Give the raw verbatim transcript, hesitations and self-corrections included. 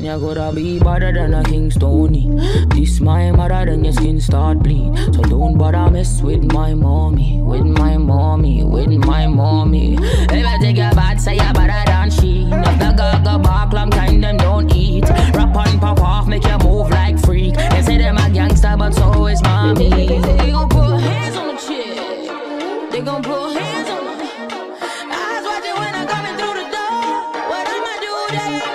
You gotta be better than a King Stony. This my mother, then your skin start bleed. So don't bother mess with my mommy, with my mommy, with my mommy. If I take your bad, say you better than she. If the girl go back long time, them don't eat. Rap on, pop off, make you move like freak. They say them a gangster, but so is mommy. They gon' put hands on the chick. They gon' put hands on the. I was watching when I'm coming through the door. What I'ma do, they